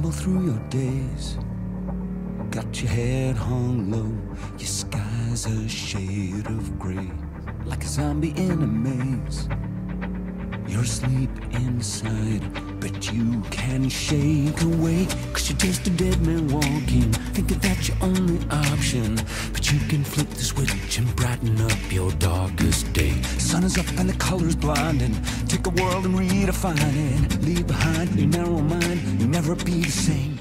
stumble through your days. Got your head hung low, your sky's a shade of gray, like a zombie in a maze. You're asleep inside, but you can't shake awake, 'cause you're just a dead man walking, thinking that's your only option. But you can flip the switch and brighten up your darkest day. Sun is up and the color's blinding. Take a world and redefine it. Leave behind your narrow mind, you'll never be the same.